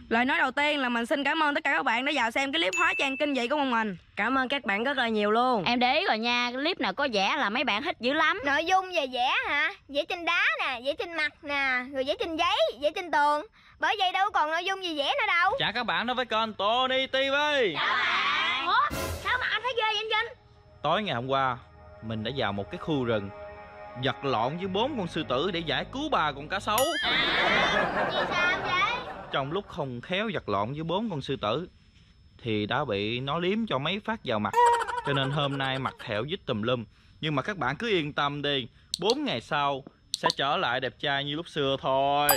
Lời nói đầu tiên là mình xin cảm ơn tất cả các bạn đã vào xem cái clip hóa trang kinh dị của bọn mình. Cảm ơn các bạn rất là nhiều luôn. Em để ý rồi nha, clip nào có vẽ là mấy bạn thích dữ lắm. Nội dung về vẽ hả? Vẽ trên đá nè, vẽ trên mặt nè, rồi vẽ trên giấy, vẽ trên tường. Bởi vậy đâu còn nội dung gì vẽ nữa đâu. Chào các bạn đến với kênh Tony TV. Chào bạn. Ủa, sao mà anh thấy ghê vậy anh Vinh? Tối ngày hôm qua, mình đã vào một cái khu rừng, vật lộn với 4 con sư tử để giải cứu 3 con cá sấu. Vì sao vậy? Trong lúc không khéo vật lộn với 4 con sư tử thì đã bị nó liếm cho mấy phát vào mặt, cho nên hôm nay mặt thẹo dít tùm lum. Nhưng mà các bạn cứ yên tâm đi, 4 ngày sau sẽ trở lại đẹp trai như lúc xưa thôi.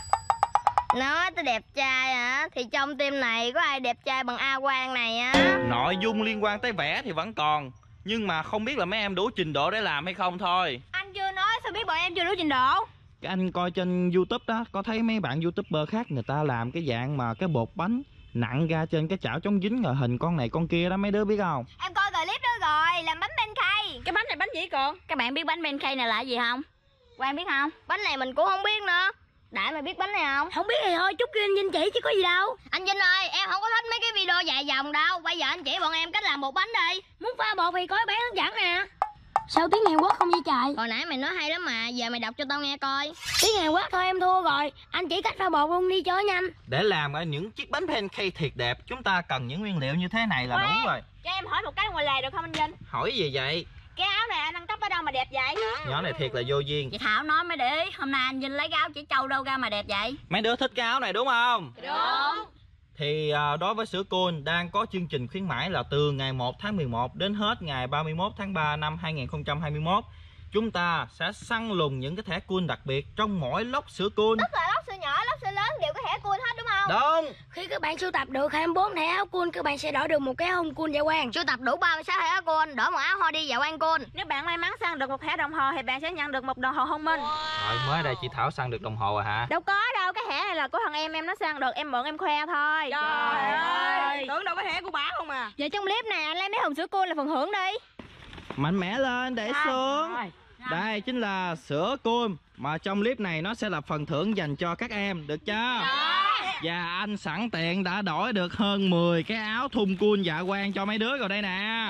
Nói tới đẹp trai hả? Thì trong team này có ai đẹp trai bằng A Quang này á? Nội dung liên quan tới vẽ thì vẫn còn, nhưng mà không biết là mấy em đủ trình độ để làm hay không thôi. Anh chưa nói sao biết bọn em chưa đủ trình độ? Cái anh coi trên YouTube đó, có thấy mấy bạn YouTuber khác người ta làm cái dạng mà cái bột bánh nặng ra trên cái chảo chống dính rồi hình con này con kia đó, mấy đứa biết không? Em coi clip đó rồi, làm bánh pancake. Cái bánh này bánh gì con? Các bạn biết bánh pancake này là gì không? Quang biết không? Bánh này mình cũng không biết nữa. Đại mày biết bánh này không? Không biết thì thôi, chút kia anh Vinh chỉ chứ có gì đâu. Anh Vinh ơi, em không có thích mấy cái video dài dòng đâu. Bây giờ anh chỉ bọn em cách làm bột bánh đi. Muốn pha bột thì coi bán hướng dẫn nè. Sao tiếng Hàn Quốc không vậy trời? Hồi nãy mày nói hay lắm mà, giờ mày đọc cho tao nghe coi. Tiếng Hàn Quốc thôi em thua rồi. Anh chỉ cách pha bột luôn đi cho nhanh. Để làm ra những chiếc bánh pancake thiệt đẹp, chúng ta cần những nguyên liệu như thế này là đủ rồi. Cho em hỏi một cái ngoài lề được không anh Vinh? Hỏi gì vậy? Cái áo này anh ăn cắp ở đâu mà đẹp vậy? Nhỏ này thiệt là vô duyên. Chị Thảo nói mới để ý, hôm nay anh Vinh lấy cái áo chỉ trâu đâu ra mà đẹp vậy? Mấy đứa thích cái áo này đúng không? Đúng. Thì đối với sữa Cool đang có chương trình khuyến mãi là từ ngày 1 tháng 11 đến hết ngày 31 tháng 3 năm 2021. Chúng ta sẽ săn lùng những cái thẻ Cool đặc biệt trong mỗi lốc sữa Cool. Tức là lốc sữa nhỏ, lốc sữa lớn đều có thẻ cool hết đúng không? Đúng. Khi các bạn sưu tập được 24 thẻ áo cool, các bạn sẽ đổi được một cái hông cool dạ quang. Sưu tập đủ 36 thẻ cool, đổi một áo Hodi dạ quang cool. Nếu bạn may mắn săn được một thẻ đồng hồ thì bạn sẽ nhận được một đồng hồ thông minh. Rồi mới đây chị Thảo săn được đồng hồ rồi hả? Đâu có đâu, cái thẻ này là của thằng em nó săn được, em mượn em khoe thôi. Trời ơi, tưởng đâu cái thẻ của bả không à. Vậy trong clip này anh lấy mấy hộp sữa cool là phần thưởng đi. Mạnh mẽ lên, để xuống. Đây chính là sữa Cool, mà trong clip này nó sẽ là phần thưởng dành cho các em, được chưa? Và anh sẵn tiện đã đổi được hơn 10 cái áo thun cool dạ quang cho mấy đứa rồi đây nè.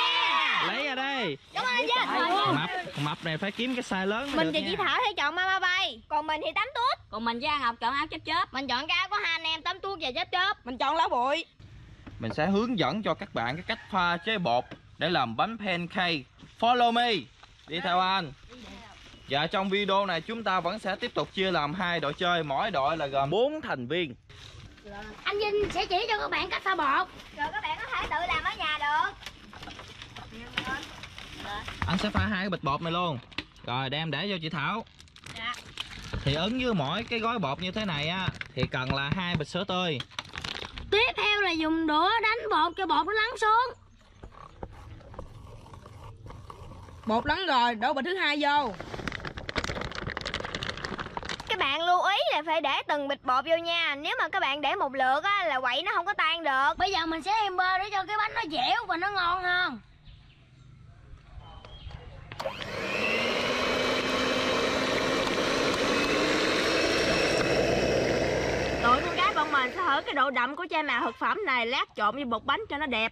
Lấy ra đây. Cảm ơn anh Vinh. Mập này phải kiếm cái size lớn mới Mình được và nha. chị Thảo sẽ chọn Mama Bay, còn mình thì Tám Tuốt. Còn mình với An Ngọc chọn áo chớp chớp. Mình chọn cái áo của hai anh em Tám Tuốt và Chớp Chớp. Mình chọn lá bụi. Mình sẽ hướng dẫn cho các bạn cái cách pha chế bột để làm bánh pancake. Follow me. Đi theo anh. Và trong video này chúng ta vẫn sẽ tiếp tục chia làm 2 đội chơi, mỗi đội là gồm 4 thành viên. Anh Vinh sẽ chỉ cho các bạn cách pha bột. Rồi các bạn có thể tự làm ở nhà được. Anh sẽ pha 2 cái bịch bột này luôn. Rồi đem để cho chị Thảo. Dạ. Thì ứng với mỗi cái gói bột như thế này á thì cần là 2 bịch sữa tươi. Tiếp theo là dùng đũa đánh bột cho bột nó lắng xuống. Bột lắng rồi, đổ bịch thứ 2 vô. Các bạn lưu ý là phải để từng bịch bột vô nha. Nếu mà các bạn để một lượt á là quậy nó không có tan được. Bây giờ mình sẽ thêm bơ để cho cái bánh nó dẻo và nó ngon hơn. Tụi con gái bọn mình sẽ thử cái độ đậm của chai màu thực phẩm này lát trộn với bột bánh cho nó đẹp.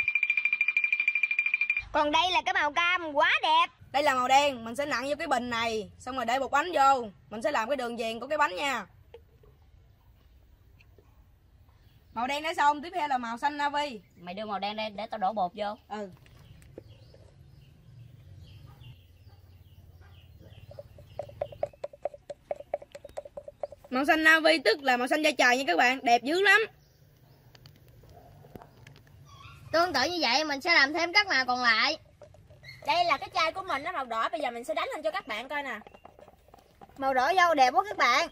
Còn đây là cái màu cam quá đẹp. Đây là màu đen, mình sẽ nặn vô cái bình này, xong rồi để bột bánh vô. Mình sẽ làm cái đường viền của cái bánh nha. Màu đen đã xong, tiếp theo là màu xanh navy. Mày đưa màu đen đây để tao đổ bột vô. Màu xanh navy tức là màu xanh da trời nha các bạn, đẹp dữ lắm. Tương tự như vậy mình sẽ làm thêm các màu còn lại. Đây là cái chai của mình, nó màu đỏ, bây giờ mình sẽ đánh lên cho các bạn coi nè. Màu đỏ dâu đẹp quá các bạn.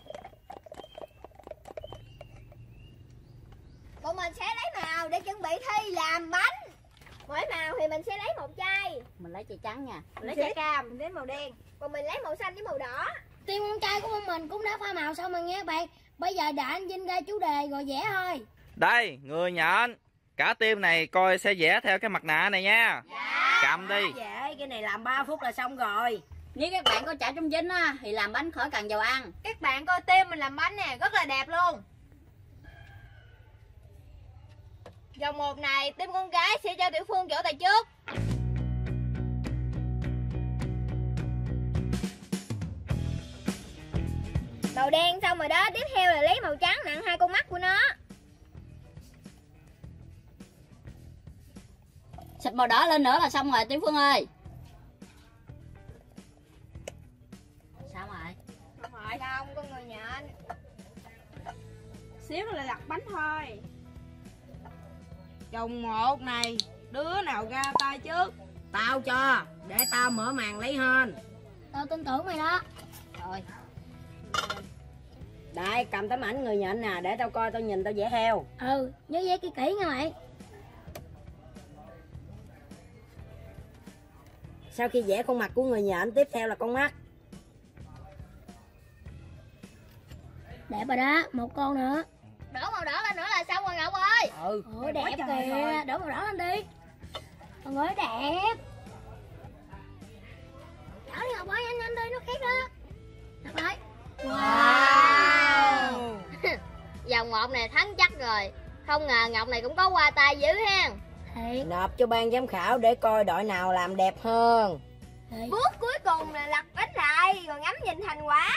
Bọn mình sẽ lấy màu để chuẩn bị thi làm bánh. Mỗi màu thì mình sẽ lấy một chai. Mình lấy chai trắng nha. Mình lấy chai cam, mình lấy màu đen. Còn mình lấy màu xanh với màu đỏ. Team con trai của bọn mình cũng đã pha màu xong rồi nghe các bạn. Bây giờ để anh Vinh ra chủ đề rồi vẽ thôi. Đây, người nhận. Cả team này coi sẽ vẽ theo cái mặt nạ này nha. Dạ. Cầm đi. Dễ, cái này làm 3 phút là xong rồi. Nếu các bạn có chả trong dính á thì làm bánh khỏi cần dầu ăn. Các bạn coi team mình làm bánh nè, rất là đẹp luôn. Vòng 1 này, team con gái sẽ cho Tiểu Phương vỗ tay trước. Màu đen xong rồi đó, tiếp theo là lấy màu trắng nặng 2 con mắt của nó. Xịt màu đỏ lên nữa là xong rồi Tiểu Phương ơi. Sao rồi? Không phải không, con người nhện. Xíu nữa là lặt bánh thôi. Vòng 1 này, đứa nào ra tay trước? Tao cho, để tao mở màn lấy hên. Tao tin tưởng mày đó. Rồi. Đây, cầm tấm ảnh người nhện nè, để tao coi, tao nhìn tao vẽ theo. Ừ, nhớ vẽ kỹ kỹ nha mày. Sau khi vẽ khuôn mặt của người nhện, tiếp theo là con mắt. Đẹp rồi đó, một con nữa. Đổ màu đỏ lên nữa là xong rồi Ngọc ơi. Ủa đẹp kìa, đổ màu đỏ lên đi. Con ơi đẹp. Đổ đi Ngọc ơi, nhanh nhanh đi, nó khét đó. Được rồi. Wow. Vòng 1 này thắng chắc rồi. Không ngờ Ngọc này cũng có qua tay dữ hen. Thiệt. Nộp cho ban giám khảo để coi đội nào làm đẹp hơn. Thiệt. Bước cuối cùng là lật bánh lại, rồi ngắm nhìn thành quả.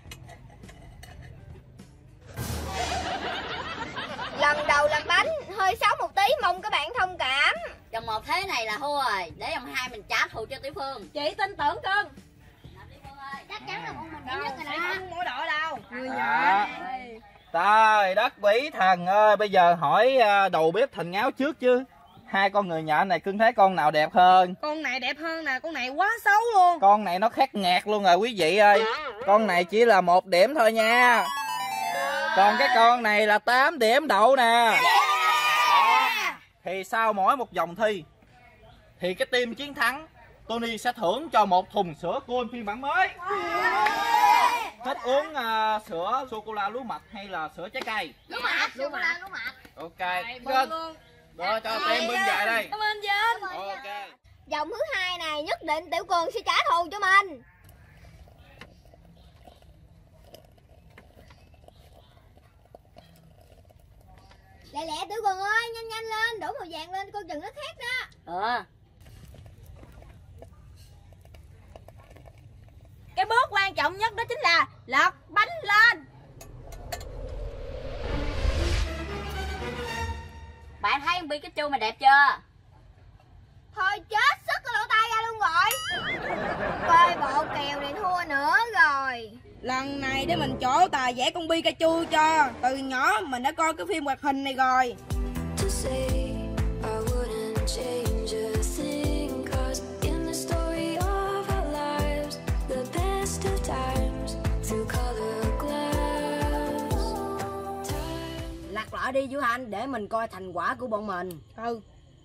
Lần đầu làm bánh, hơi xấu một tí, mong các bạn thông cảm. Vòng 1 thế này là thua rồi. Để vòng 2 mình trả thù cho Tiểu Phương. Chị tin tưởng cưng. Chắc chắn là con mình đẹp nhất rồi đó. Không mỗi đội đâu. Người Trời đất quỷ thần ơi, bây giờ hỏi đầu bếp Thành Ngáo trước chứ. Hai con người nhện này cưng thấy con nào đẹp hơn? Con này đẹp hơn nè, con này quá xấu luôn. Con này nó khác ngạt luôn rồi quý vị ơi. Con này chỉ là 1 điểm thôi nha. Còn cái con này là 8 điểm đậu nè. Thì sau mỗi một vòng thi thì cái team chiến thắng Tony sẽ thưởng cho 1 thùng sữa cool phiên bản mới. Thích uống sữa sô-cô-la lúa mạch hay là sữa trái cây? Lúa mạch, sô-cô-la lúa mạch. Ok. Rồi cho team bưng về đây. Cảm ơn Vinh. Ok. Vòng thứ 2 này nhất định Tiểu Cường sẽ trả thù cho mình. Lẹ lẹ Tiểu Cường ơi, nhanh nhanh lên, đổ màu vàng lên, coi chừng nó khét đó. Cái bước quan trọng nhất đó chính là lật bánh lên. Bạn thấy con Pikachu mày đẹp chưa? Thôi chết, sức cái lỗ tai ra luôn rồi. Coi bộ kèo này thua nữa rồi. Lần này để mình trổ tài vẽ con Pikachu cho. Từ nhỏ mình đã coi cái phim hoạt hình này rồi. Lật lại đi Vũ Anh, để mình coi thành quả của bọn mình. Ừ.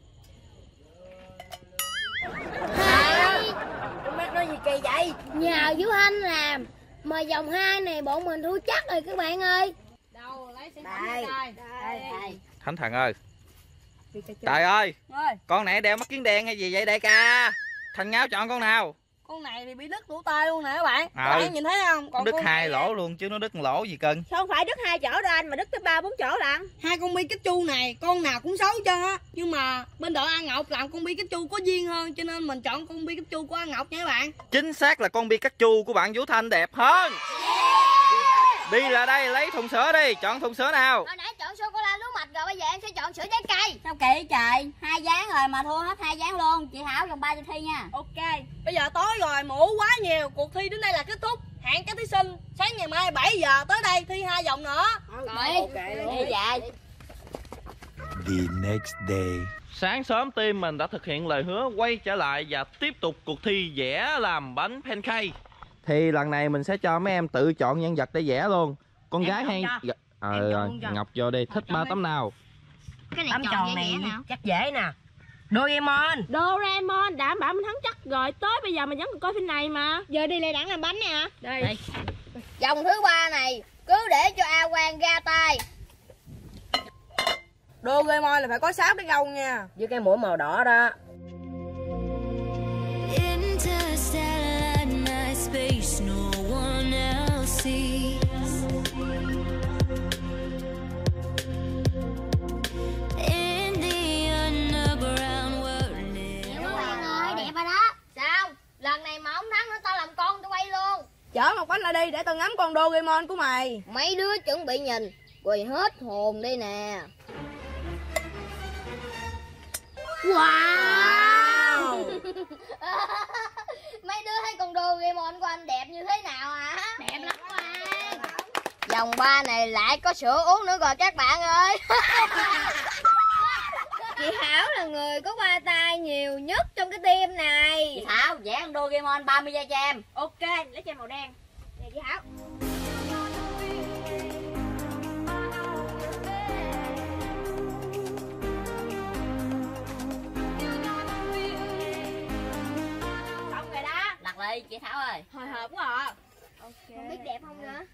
Con mắt nói gì kỳ vậy? Nhờ Vũ Anh làm mà vòng 2 này bọn mình thua chắc rồi các bạn ơi. Đâu lấy sản Đây. Đây. Thánh thần ơi. Trời ơi. Con này đeo mắt kiến đen hay gì vậy đại ca? Thành Ngáo chọn con nào? Con này thì bị đứt lỗ tai luôn nè các bạn. Các Ừ. bạn nhìn thấy không? Còn Đứt con 2 này lỗ luôn chứ nó đứt lỗ gì cưng. không phải đứt 2 chỗ đâu anh, mà đứt tới 3-4 chỗ lận. Hai con Pikachu này con nào cũng xấu cho á. Nhưng mà bên đội A Ngọc làm con Pikachu có duyên hơn, cho nên mình chọn con Pikachu của A Ngọc nha các bạn. Chính xác là con Pikachu của bạn Vũ Thanh đẹp hơn. Đi ra đây lấy thùng sữa đi, chọn thùng sữa nào? Hồi nãy chọn sô-cô-la lúa mạch rồi, bây giờ em sẽ chọn sữa trái cây. Sao kỳ trời, 2 ván rồi mà thua hết 2 ván luôn. Chị Hảo vòng 3 cho thi nha. Ok, bây giờ tối rồi mổ quá nhiều, cuộc thi đến đây là kết thúc. Hẹn các thí sinh sáng ngày mai 7 giờ tới đây thi 2 vòng nữa. Đi về. The next day. Sáng sớm team mình đã thực hiện lời hứa quay trở lại và tiếp tục cuộc thi vẽ làm bánh pancake. Thì lần này mình sẽ cho mấy em tự chọn nhân vật để vẽ luôn. Con Em gái chọn hay cho. Em chọn cho. Ngọc vô đi, thích 3 tấm nào? Cái này Tấm chọn tròn dễ này dễ nào. chắc dễ nè. Doraemon. Doraemon đảm bảo mình thắng chắc rồi. Tới bây giờ mình vẫn còn coi phim này mà. Giờ đi Lê Đẳng làm bánh nè. Đây. Vòng thứ 3 này cứ để cho A Quang ra tay. Doraemon là phải có 6 cái gông nha. Với cái mũi màu đỏ đó. In the tao ngắm con Doraemon của mày. Mấy đứa chuẩn bị nhìn rồi hết hồn đây nè. Wow. Mấy đứa thấy con Doraemon của anh đẹp như thế nào hả? Đẹp lắm quá. Vòng 3 này lại có sữa uống nữa rồi các bạn ơi. Chị Thảo là người có qua tay nhiều nhất trong cái team này. Chị Thảo vẽ con Doraemon 30 giây cho em. Ok, lấy cho em màu đen. Nè chị Thảo. Xong rồi đó. Đặt lại chị Thảo ơi. Hồi hộp quá à. Ok. Không biết đẹp không nữa.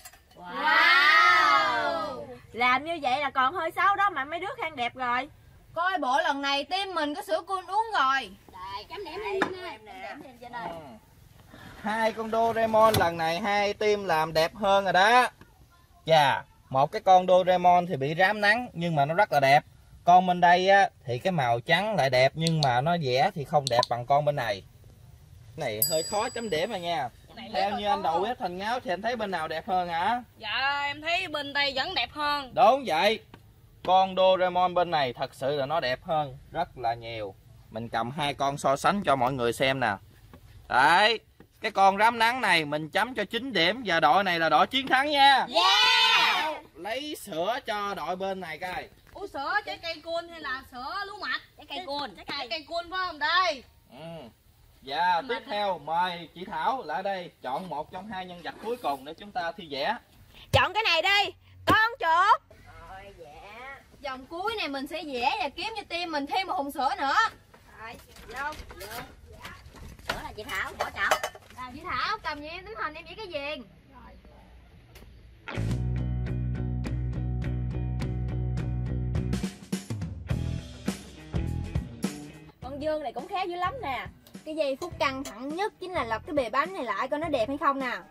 Wow. Làm như vậy là còn hơi xấu đó mà mấy đứa khen đẹp rồi. Coi bộ lần này team mình có sữa cool uống rồi. Đây, chấm điểm lên em nè. Điểm lên trên đây. Hai con Doraemon lần này hai team làm đẹp hơn rồi đó. Chà, một cái con Doraemon thì bị rám nắng nhưng mà nó rất là đẹp. Con bên đây á thì cái màu trắng lại đẹp nhưng mà nó vẽ thì không đẹp bằng con bên này. Cái này hơi khó chấm điểm rồi nha. Theo như anh đầu bếp Thành Ngáo thì anh thấy bên nào đẹp hơn hả? Dạ em thấy bên đây vẫn đẹp hơn. Đúng vậy. Con Doraemon bên này thật sự là nó đẹp hơn rất là nhiều. Mình cầm hai con so sánh cho mọi người xem nè. Đấy, cái con rám nắng này mình chấm cho 9 điểm và đội này là đội chiến thắng nha. Yeah. Lấy sữa cho đội bên này coi. Ủa sữa trái cây cool hay là sữa lúa mạch? Trái cây cool. Trái cây cool phải không đây? Và tiếp theo mời chị Thảo lại đây chọn một trong hai nhân vật cuối cùng để chúng ta thi vẽ. Chọn cái này đi. Con chuột. Rồi vẽ. Vòng cuối này mình sẽ vẽ và kiếm cho team mình thêm một hùng sữa nữa. Rồi, vô. Sữa là chị Thảo, bỏ chậu. Rồi chị Thảo cầm như em tấm hình em vẽ cái gì? Con Dương này cũng khá dữ lắm nè. Cái giây phút căng thẳng nhất chính là lập cái bề bánh này lại coi nó đẹp hay không nè.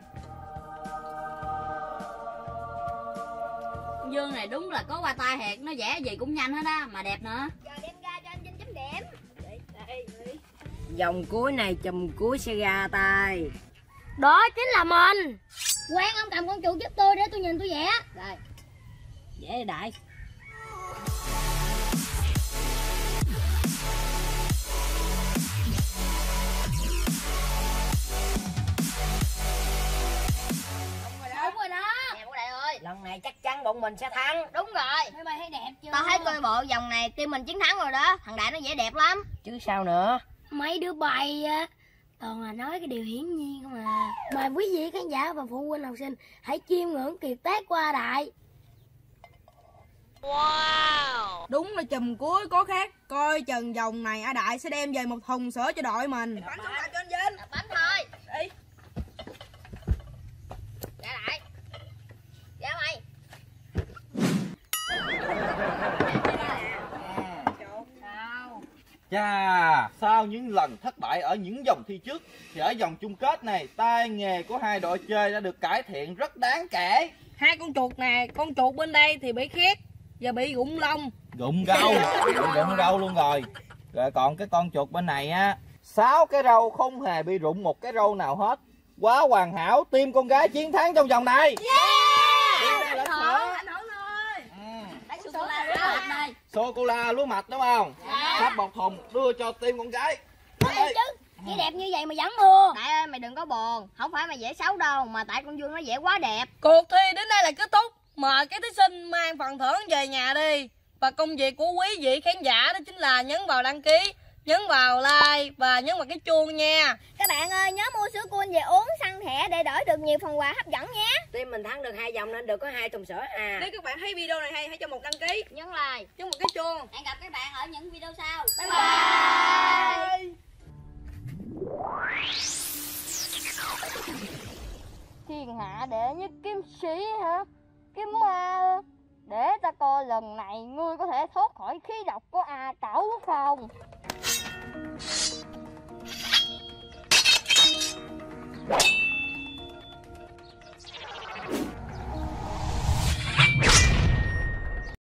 Con Dương này đúng là có qua tay thiệt, nó vẽ gì cũng nhanh hết á, mà đẹp nữa. Giờ đem ra cho anh Vinh chấm điểm. Vòng cuối này chùm cuối sẽ ra tay. Đó chính là mình. Quán ông cầm con chuột giúp tôi để tôi nhìn tôi vẽ. Đây. Vẽ đại. Đúng rồi đó. Đẹp quá đại ơi. Lần này chắc chắn bọn mình sẽ thắng. Đúng rồi. Mấy mày thấy đẹp chưa? Tao thấy coi bộ vòng này team mình chiến thắng rồi đó. Thằng Đại nó vẽ đẹp lắm. Chứ sao nữa. Mấy đứa bay á toàn là nói cái điều hiển nhiên không à. Mời quý vị khán giả và phụ huynh học sinh hãy chiêm ngưỡng kiệt tác của A Đại. Đúng là chùm cuối có khác. Coi chừng vòng này A Đại sẽ đem về một thùng sữa cho đội mình. Bánh xuống lại cho anh Vinh. Bánh thôi. Đi. Ra lại. Ra mày. Chà, sau những lần thất bại ở những vòng thi trước thì ở vòng chung kết này tay nghề của hai đội chơi đã được cải thiện rất đáng kể. Hai con chuột nè, con chuột bên đây thì bị khét và bị rụng lông. Rụng râu luôn rồi. Rồi còn cái con chuột bên này á, 6 cái râu không hề bị rụng một cái râu nào hết. Quá hoàn hảo, team con gái chiến thắng trong vòng này. Sô cô la lúa mạch đúng không? Sắp bọc thùng đưa cho team con gái. Ê chứ, chị đẹp như vậy mà vẫn mua. Đại ơi mày đừng có buồn. Không phải mày vẽ xấu đâu, mà tại con Dương nó vẽ quá đẹp. Cuộc thi đến đây là kết thúc. Mời các thí sinh mang phần thưởng về nhà đi. Và công việc của quý vị khán giả đó chính là nhấn vào đăng ký, nhấn vào like và nhấn vào cái chuông nha. Các bạn ơi, nhớ mua sữa cool về uống săn thẻ để đổi được nhiều phần quà hấp dẫn nhé. Team mình thắng được 2 vòng nên được có 2 thùng sữa à. Nếu các bạn thấy video này hay, hãy cho một đăng ký, Nhấn like. nhấn một cái chuông. Hẹn gặp các bạn ở những video sau. Bye Bye. Thiên hạ đệ nhất kiếm sĩ hả? Kiếm ma. Để ta coi lần này ngươi có thể thoát khỏi khí độc của A Cẩu không?